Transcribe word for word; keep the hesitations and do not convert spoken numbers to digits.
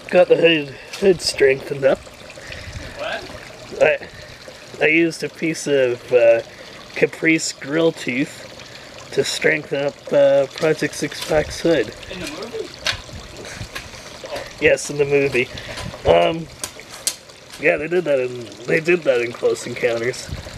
got the hood, hood strengthened up. What? I, I used a piece of uh, caprice grill tooth to strengthen up uh, Project Six Pack's hood. In the movie? Oh. Yes, in the movie. Um, yeah, they did that in they did that in Close Encounters.